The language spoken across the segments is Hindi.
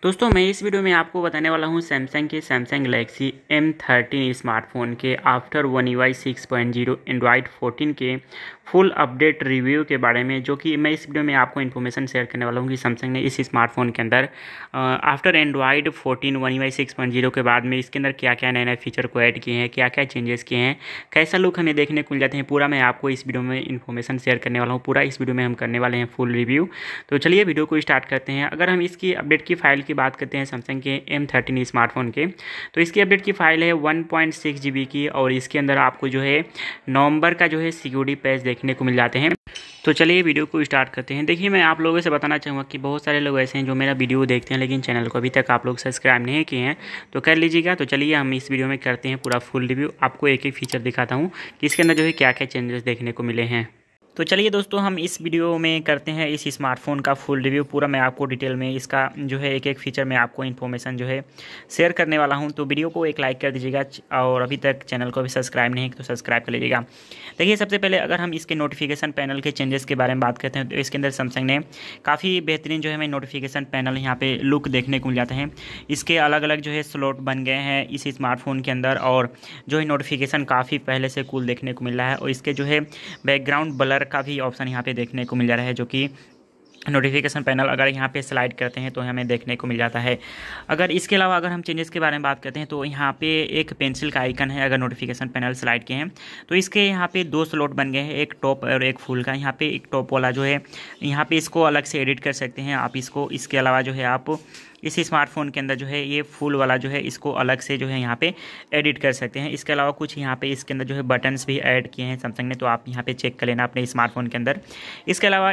दोस्तों मैं इस वीडियो में आपको बताने वाला हूं सैमसंग के सैमसंग गैलेक्सी M13 स्मार्टफोन के आफ्टर वन UI 6.0 एंड्रॉयड 14 के फुल अपडेट रिव्यू के बारे में, जो कि मैं इस वीडियो में आपको इन्फॉर्मेशन शेयर करने वाला हूं कि सैमसंग ने इस स्मार्टफोन के अंदर आफ्टर एंड्रॉयड 14 वन UI 6.0 के बाद में इसके अंदर क्या क्या नए नए फीचर को ऐड किए हैं, क्या क्या चेंजेस किए हैं, कैसा लुक हमें देखने को मिल जाते हैं, पूरा मैं आपको इस वीडियो में इन्फॉर्मेशन शेयर करने वाला हूँ। पूरा इस वीडियो में हम करने वाले हैं फुल रिव्यू। तो चलिए वीडियो को स्टार्ट करते हैं। अगर हम इसकी अपडेट की फाइल की बात करते हैं सैमसंग के M13 स्मार्टफोन के, तो इसकी अपडेट की फाइल है 1.6 GB की, और इसके अंदर आपको जो है नवंबर का जो है सिक्योरिटी पैच देखने को मिल जाते हैं। तो चलिए वीडियो को स्टार्ट करते हैं। देखिए, मैं आप लोगों से बताना चाहूँगा कि बहुत सारे लोग ऐसे हैं जो मेरा वीडियो देखते हैं लेकिन चैनल को अभी तक आप लोग सब्सक्राइब नहीं किए हैं, तो कर लीजिएगा। तो चलिए हम इस वीडियो में करते हैं पूरा फुल रिव्यू। आपको एक एक फीचर दिखाता हूँ कि इसके अंदर जो है क्या क्या चेंजेस देखने को मिले हैं। तो चलिए दोस्तों, हम इस वीडियो में करते हैं इस स्मार्टफोन का फुल रिव्यू। पूरा मैं आपको डिटेल में इसका जो है एक एक फीचर में आपको इन्फॉर्मेशन जो है शेयर करने वाला हूं। तो वीडियो को एक लाइक कर दीजिएगा, और अभी तक चैनल को भी सब्सक्राइब नहीं तो सब्सक्राइब कर लीजिएगा। देखिए, सबसे पहले अगर हम इसके नोटिफिकेशन पैनल के चेंजेस के बारे में बात करते हैं, तो इसके अंदर सैमसंग ने काफ़ी बेहतरीन जो है हमें नोटिफिकेशन पैनल यहाँ पे लुक देखने को मिल जाते हैं। इसके अलग अलग जो है स्लॉट बन गए हैं इस स्मार्टफोन के अंदर, और जो है नोटिफिकेशन काफ़ी पहले से कूल देखने को मिल रहा है। और इसके जो है बैकग्राउंड ब्लर का भी ऑप्शन यहाँ पे देखने को मिल जा रहा है, जो कि नोटिफिकेशन पैनल अगर यहाँ पे स्लाइड करते हैं तो हमें देखने को मिल जाता है। अगर इसके अलावा अगर हम चेंजेस के बारे में बात करते हैं, तो यहाँ पे एक पेंसिल का आइकन है। अगर नोटिफिकेशन पैनल स्लाइड के हैं तो इसके यहाँ पे दो स्लॉट बन गए हैं, एक टॉप और एक फुल का। यहाँ पे एक टॉप वाला जो है यहाँ पे इसको अलग से एडिट कर सकते हैं आप इसको। इसके अलावा जो है आप इस स्मार्टफोन के अंदर जो है ये फुल वाला जो है इसको अलग से जो है यहाँ पे एडिट कर सकते हैं। इसके अलावा कुछ यहाँ पे इसके अंदर जो है बटन्स भी ऐड किए हैं सैमसंग ने, तो आप यहाँ पे चेक कर लेना अपने स्मार्टफोन के अंदर। इसके अलावा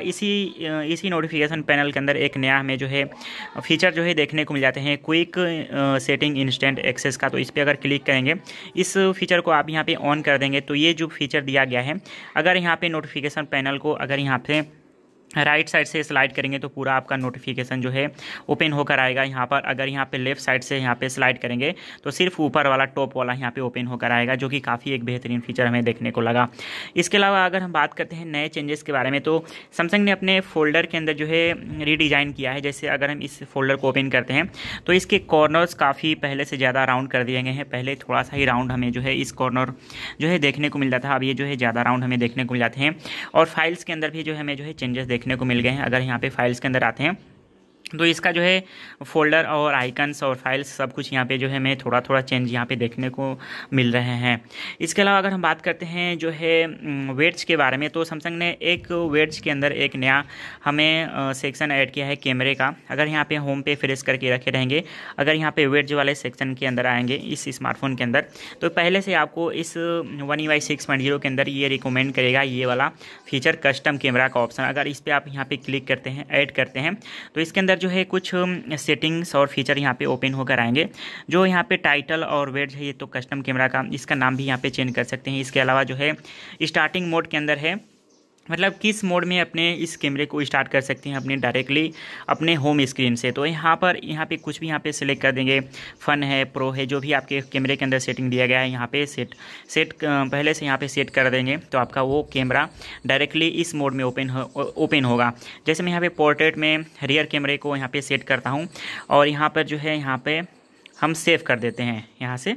इसी नोटिफिकेशन पैनल के अंदर एक नया हमें जो है फीचर जो है देखने को मिल जाते हैं, क्विक सेटिंग इंस्टेंट एक्सेस का। तो इस पर अगर क्लिक करेंगे, इस फीचर को आप यहाँ पे ऑन कर देंगे, तो ये जो फीचर दिया गया है, अगर यहाँ पे नोटिफिकेशन पैनल को अगर यहाँ पे राइट साइड से स्लाइड करेंगे तो पूरा आपका नोटिफिकेशन जो है ओपन होकर आएगा यहाँ पर। अगर यहाँ पे लेफ्ट साइड से यहाँ पे स्लाइड करेंगे तो सिर्फ ऊपर वाला टॉप वाला यहाँ पे ओपन होकर आएगा, जो कि काफ़ी एक बेहतरीन फीचर हमें देखने को लगा। इसके अलावा अगर हम बात करते हैं नए चेंजेस के बारे में, तो सैमसंग ने अपने फोल्डर के अंदर जो है रीडिज़ाइन किया है। जैसे अगर हम इस फोल्डर को ओपन करते हैं तो इसके कॉर्नर्स काफ़ी पहले से ज़्यादा राउंड कर दिए गए हैं। पहले थोड़ा सा ही राउंड हमें जो है इस कॉर्नर जो है देखने को मिल जाता है, अब ये जो है ज़्यादा राउंड हमें देखने को मिल जाते हैं। और फाइल्स के अंदर भी जो हमें जो है चेंजेस देखने को मिल गए हैं। अगर यहाँ पे फाइल्स के अंदर आते हैं तो इसका जो है फोल्डर और आइकन्स और फाइल्स सब कुछ यहाँ पे जो है हमें थोड़ा थोड़ा चेंज यहाँ पे देखने को मिल रहे हैं। इसके अलावा अगर हम बात करते हैं जो है वेड्स के बारे में, तो सैमसंग ने एक वेड्स के अंदर एक नया हमें सेक्शन ऐड किया है कैमरे का। अगर यहाँ पे होम पे फ्रेश करके रखे रहेंगे, अगर यहाँ पे वेड्स वाले सेक्शन के अंदर आएंगे इस स्मार्टफोन के अंदर, तो पहले से आपको इस वन UI 6.0 के अंदर ये रिकमेंड करेगा ये वाला फीचर, कस्टम कैमरा का ऑप्शन। अगर इस पर आप यहाँ पे क्लिक करते हैं, ऐड करते हैं, तो इसके अंदर जो है कुछ सेटिंग्स और फीचर यहाँ पे ओपन होकर आएंगे। जो यहाँ पे टाइटल और वेट है, ये तो कस्टम कैमरा का, इसका नाम भी यहाँ पे चेंज कर सकते हैं। इसके अलावा जो है स्टार्टिंग मोड के अंदर है, मतलब किस मोड में अपने इस कैमरे को स्टार्ट कर सकते हैं अपने डायरेक्टली अपने होम स्क्रीन से। तो यहाँ पे कुछ भी यहाँ पे सिलेक्ट कर देंगे, फन है, प्रो है, जो भी आपके कैमरे के अंदर सेटिंग दिया गया है यहाँ पे सेट पहले से यहाँ पे सेट कर देंगे, तो आपका वो कैमरा डायरेक्टली इस मोड में ओपन होगा। जैसे मैं यहाँ पे पोर्ट्रेट में रियर कैमरे को यहाँ पे सेट करता हूँ, और यहाँ पर जो है यहाँ पे हम सेव कर देते हैं, यहाँ से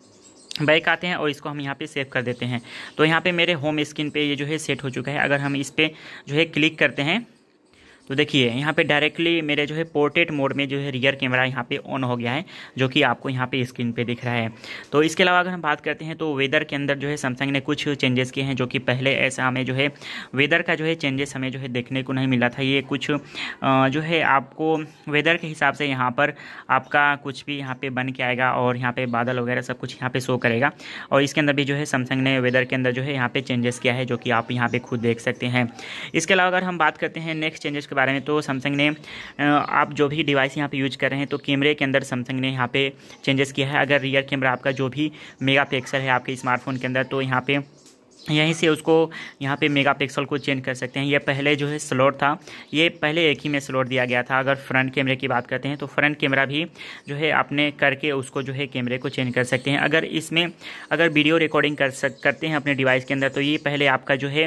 बैक आते हैं और इसको हम यहाँ पे सेव कर देते हैं। तो यहाँ पे मेरे होम स्क्रीन पे ये जो है सेट हो चुका है। अगर हम इस पे जो है क्लिक करते हैं तो देखिए यहाँ पे डायरेक्टली मेरे जो है पोर्ट्रेट मोड में जो है रियर कैमरा यहाँ पे ऑन हो गया है, जो कि आपको यहाँ पे स्क्रीन पे दिख रहा है। तो इसके अलावा अगर हम बात करते हैं, तो वेदर के अंदर जो है सैमसंग ने कुछ चेंजेस किए हैं, जो कि पहले ऐसा हमें जो है वेदर का जो है चेंजेस हमें जो है देखने को नहीं मिला था। ये कुछ जो है आपको वेदर के हिसाब से यहाँ पर आपका कुछ भी यहाँ पे बन के आएगा, और यहाँ पे बादल वगैरह सब कुछ यहाँ पे शो करेगा। और इसके अंदर भी जो है सैमसंग ने वेदर के अंदर जो है यहाँ पे चेंजेस किया है, जो कि आप यहाँ पे खुद देख सकते हैं। इसके अलावा अगर हम बात करते हैं नेक्स्ट चेंजेस बारे में, तो सैमसंग ने आप जो भी डिवाइस यहाँ पे यूज कर रहे हैं, तो कैमरे के अंदर सैमसंग ने यहाँ पे चेंजेस किया है। अगर रियर कैमरा आपका जो भी मेगापिक्सल है आपके स्मार्टफोन के अंदर, तो यहाँ पे यहीं से उसको यहाँ पे मेगापिक्सल को चेंज कर सकते हैं। ये पहले जो है स्लॉट था, ये पहले एक ही में स्लॉट दिया गया था। अगर फ्रंट कैमरे की बात करते हैं, तो फ्रंट कैमरा भी जो है आपने करके उसको जो है कैमरे को चेंज कर सकते हैं। अगर इसमें वीडियो रिकॉर्डिंग करते हैं अपने डिवाइस के अंदर, तो ये पहले आपका जो है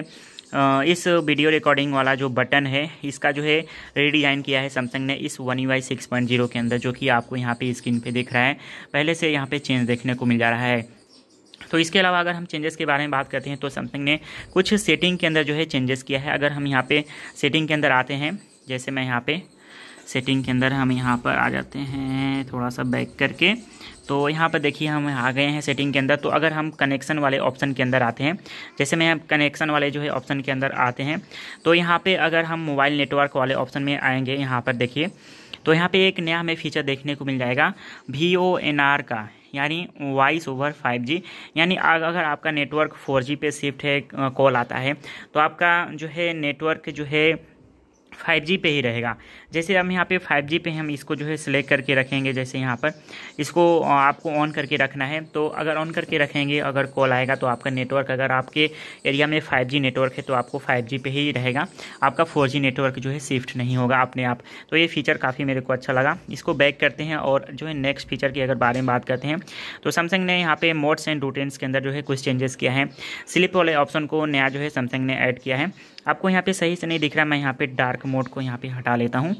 इस वीडियो रिकॉर्डिंग वाला जो बटन है इसका जो है रीडिज़ाइन किया है सैमसंग ने इस One UI 6.0 के अंदर, जो कि आपको यहाँ पे स्क्रीन पे दिख रहा है। पहले से यहाँ पे चेंज देखने को मिल जा रहा है। तो इसके अलावा अगर हम चेंजेस के बारे में बात करते हैं तो सैमसंग ने कुछ सेटिंग के अंदर जो है चेंजेस किया है। अगर हम यहाँ पे सेटिंग के अंदर आते हैं, जैसे मैं यहाँ पे सेटिंग के अंदर हम यहाँ पर आ जाते हैं थोड़ा सा बैक करके, तो यहाँ पर देखिए हम आ गए हैं सेटिंग के अंदर। तो अगर हम कनेक्शन वाले ऑप्शन के अंदर आते हैं, जैसे मैं कनेक्शन वाले जो है ऑप्शन के अंदर आते हैं, तो यहाँ पे अगर हम मोबाइल नेटवर्क वाले ऑप्शन में आएंगे, यहाँ पर देखिए तो यहाँ पे एक नया हमें फीचर देखने को मिल जाएगा VoNR का, यानी वॉइस ओवर 5G। यानी अगर आपका नेटवर्क 4G पे शिफ्ट है, कॉल आता है, तो आपका जो है नेटवर्क जो है 5G पे ही रहेगा। जैसे हम यहाँ पे 5G पे हम इसको जो है सिलेक्ट करके रखेंगे, जैसे यहाँ पर इसको आपको ऑन करके रखना है। तो अगर ऑन करके रखेंगे, अगर कॉल आएगा तो आपका नेटवर्क, अगर आपके एरिया में 5G नेटवर्क है तो आपको 5G पे ही रहेगा, आपका 4G नेटवर्क जो है शिफ्ट नहीं होगा अपने आप। तो ये फीचर काफ़ी मेरे को अच्छा लगा। इसको बैक करते हैं और जो है नेक्स्ट फीचर की अगर बारे में बात करते हैं तो सैमसंग ने यहाँ पे मोड्स एंड रूटीन्स के अंदर जो है कुछ चेंजेस किया है। स्लिप वाले ऑप्शन को नया जो है सैमसंग ने ऐड किया है। आपको यहाँ पे सही से नहीं दिख रहा, मैं यहाँ पे डार्क मोड को यहाँ पे हटा लेता हूँ।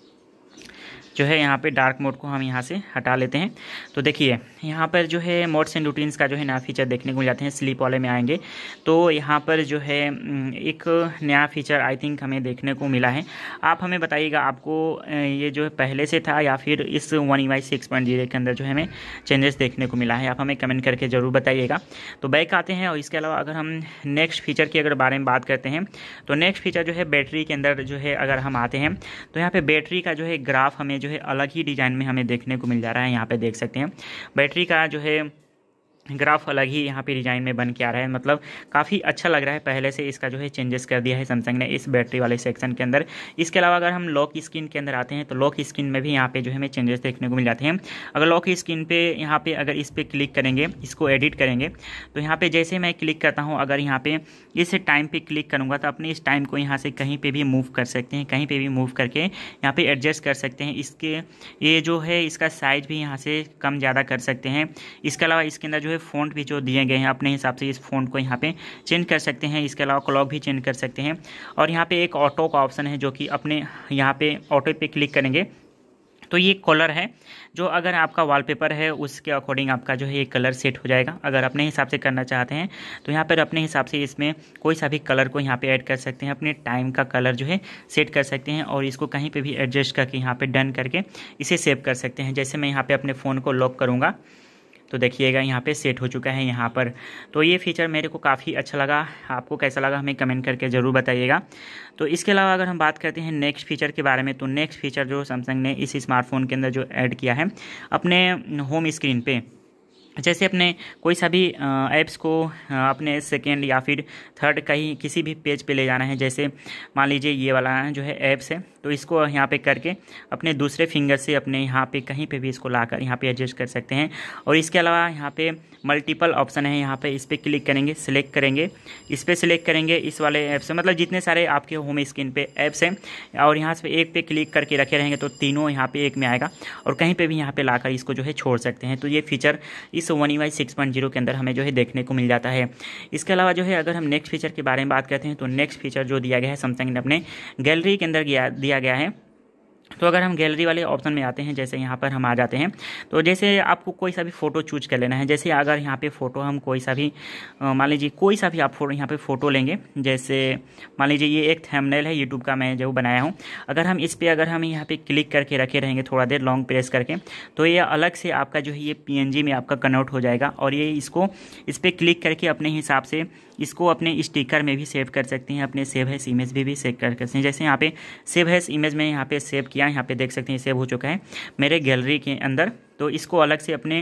जो है यहाँ पे डार्क मोड को हम यहाँ से हटा लेते हैं। तो देखिए यहाँ पर जो है मोड्स एंड रूटीन्स का जो है नया फीचर देखने को मिल जाते हैं। स्लीप वाले में आएंगे तो यहाँ पर जो है एक नया फीचर आई थिंक हमें देखने को मिला है। आप हमें बताइएगा आपको ये जो है पहले से था या फिर इस One UI 6.0 के अंदर जो है हमें चेंजेस देखने को मिला है। आप हमें कमेंट करके ज़रूर बताइएगा। तो बैक आते हैं और इसके अलावा अगर हम नेक्स्ट फीचर की अगर बारे में बात करते हैं तो नेक्स्ट फीचर जो है बैटरी के अंदर जो है अगर हम आते हैं तो यहाँ पे बैटरी का जो है ग्राफ हमें जो है अलग ही डिज़ाइन में हमें देखने को मिल जा रहा है। यहाँ पे देख सकते हैं बैटरी का जो है ग्राफ अलग ही यहाँ पे डिज़ाइन में बन के आ रहा है, मतलब काफ़ी अच्छा लग रहा है। पहले से इसका जो है चेंजेस कर दिया है सैमसंग ने इस बैटरी वाले सेक्शन के अंदर। इसके अलावा अगर हम लॉक स्क्रीन के अंदर आते हैं तो लॉक स्क्रीन में भी यहाँ पे जो है हमें चेंजेस देखने को मिल जाते हैं। अगर लॉक स्क्रीन पे यहाँ पे अगर इस पर क्लिक करेंगे, इसको एडिट करेंगे, तो यहाँ पर जैसे मैं क्लिक करता हूँ, अगर यहाँ पर इस टाइम पर क्लिक करूँगा तो अपने इस टाइम को यहाँ से कहीं पर भी मूव कर सकते हैं, कहीं पर भी मूव करके यहाँ पर एडजस्ट कर सकते हैं। इसके ये जो है इसका साइज़ भी यहाँ से कम ज़्यादा कर सकते हैं। इसके अलावा इसके अंदर जो है फ़ॉन्ट भी जो दिए गए हैं अपने हिसाब से इस फ़ॉन्ट को यहाँ पे चेंज कर सकते हैं। इसके अलावा क्लॉक भी चेंज कर सकते हैं। और यहाँ पे एक ऑटो का ऑप्शन है जो कि अपने यहाँ पे ऑटो पे क्लिक करेंगे तो ये कलर है, जो अगर आपका वॉलपेपर है उसके अकॉर्डिंग आपका जो है ये कलर सेट हो जाएगा। अगर अपने हिसाब से करना चाहते हैं तो यहाँ पर अपने हिसाब से इसमें कोई सा भी कलर को यहाँ पे ऐड कर सकते हैं, अपने टाइम का कलर जो है सेट कर सकते हैं और इसको कहीं पे भी एडजस्ट करके यहाँ पे डन करके इसे सेव कर सकते हैं। जैसे मैं यहाँ पे अपने फ़ोन को लॉक करूँगा तो देखिएगा यहाँ पे सेट हो चुका है यहाँ पर। तो ये फीचर मेरे को काफ़ी अच्छा लगा। आपको कैसा लगा हमें कमेंट करके ज़रूर बताइएगा। तो इसके अलावा अगर हम बात करते हैं नेक्स्ट फीचर के बारे में तो नेक्स्ट फीचर जो सैमसंग ने इस स्मार्टफोन के अंदर जो ऐड किया है अपने होम स्क्रीन पे, जैसे अपने कोई सा भी ऐप्स को अपने सेकेंड या फिर थर्ड कहीं किसी भी पेज पे ले जाना है, जैसे मान लीजिए ये वाला जो है ऐप्स है तो इसको यहाँ पे करके अपने दूसरे फिंगर से अपने यहाँ पे कहीं पे भी इसको लाकर यहाँ पे एडजस्ट कर सकते हैं। और इसके अलावा यहाँ पे मल्टीपल ऑप्शन है, यहाँ पे इस पर क्लिक करेंगे, सिलेक्ट करेंगे, इस पर सिलेक्ट करेंगे इस वाले ऐप से, मतलब जितने सारे आपके होम स्क्रीन पे ऐप्स हैं और यहाँ से एक पे क्लिक करके रखे रहेंगे तो तीनों यहाँ पे एक में आएगा और कहीं पे भी यहाँ पे लाकर इसको जो है छोड़ सकते हैं। तो ये फीचर इस One UI 6.0 के अंदर हमें जो है देखने को मिल जाता है। इसके अलावा जो है अगर हम नेक्स्ट फीचर के बारे में बात करते हैं तो नेक्स्ट फीचर जो दिया गया है सैमसंग ने अपने गैलरी के अंदर दिया गया है। तो अगर हम गैलरी वाले ऑप्शन में आते हैं, जैसे यहाँ पर हम आ जाते हैं तो जैसे आपको कोई सा भी फ़ोटो चूज कर लेना है। जैसे अगर यहाँ पे फ़ोटो हम कोई सा भी मान लीजिए कोई सा भी आप यहाँ पे फ़ोटो लेंगे, जैसे मान लीजिए ये एक थंबनेल है यूट्यूब का मैं जो बनाया हूँ, अगर हम इस पर अगर हम यहाँ पे क्लिक करके रखे रहेंगे थोड़ा देर लॉन्ग प्रेस करके तो ये अलग से आपका जो है ये PNG में आपका कन्वर्ट हो जाएगा और ये इसको इस पर क्लिक करके अपने हिसाब से इसको अपने स्टिकर में भी सेव कर सकते हैं, अपने सेव एज इमेज भी सेव कर सकते हैं। जैसे यहाँ पे सेव एज इमेज में यहाँ पे सेव किया, यहाँ पे देख सकते हैं सेव हो चुका है मेरे गैलरी के अंदर। तो इसको अलग से अपने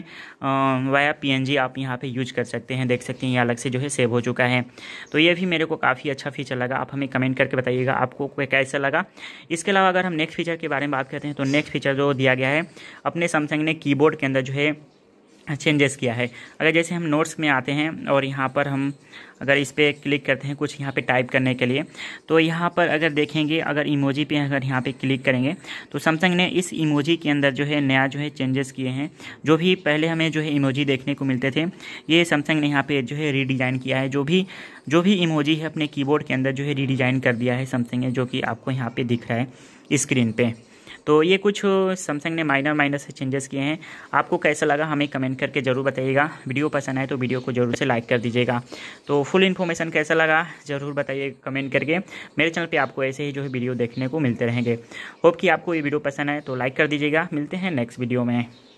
वाया PNG आप यहाँ पे यूज कर सकते हैं, देख सकते हैं ये अलग से जो है सेव हो चुका है। तो ये भी मेरे को काफ़ी अच्छा फीचर लगा। आप हमें कमेंट करके बताइएगा आपको कैसा लगा। इसके अलावा अगर हम नेक्स्ट फीचर के बारे में बात करते हैं तो नेक्स्ट फीचर जो दिया गया है अपने सैमसंग ने कीबोर्ड के अंदर जो है चेंजेस किया है। अगर जैसे हम नोट्स में आते हैं और यहाँ पर हम अगर इस पर क्लिक करते हैं कुछ यहाँ पे टाइप करने के लिए, तो यहाँ पर अगर देखेंगे, अगर इमोजी पे अगर यहाँ पे क्लिक करेंगे तो सैमसंग ने इस इमोजी के अंदर जो है नया जो है चेंजेस किए हैं। जो भी पहले हमें जो है इमोजी देखने को मिलते थे, ये सैमसंग ने यहाँ पे जो है रीडिज़ाइन किया है। जो भी इमोजी है अपने कीबोर्ड के अंदर जो है रीडिज़ाइन कर दिया है सैमसंग ने, जो कि आपको यहाँ पर दिख रहा है स्क्रीन पर। तो ये कुछ सैमसंग ने माइनर से चेंजेस किए हैं। आपको कैसा लगा हमें कमेंट करके ज़रूर बताइएगा। वीडियो पसंद आए तो वीडियो को ज़रूर से लाइक कर दीजिएगा। तो फुल इन्फॉर्मेशन कैसा लगा ज़रूर बताइए कमेंट करके। मेरे चैनल पे आपको ऐसे ही जो है वीडियो देखने को मिलते रहेंगे। होप कि आपको ये वीडियो पसंद आए तो लाइक कर दीजिएगा। मिलते हैं नेक्स्ट वीडियो में।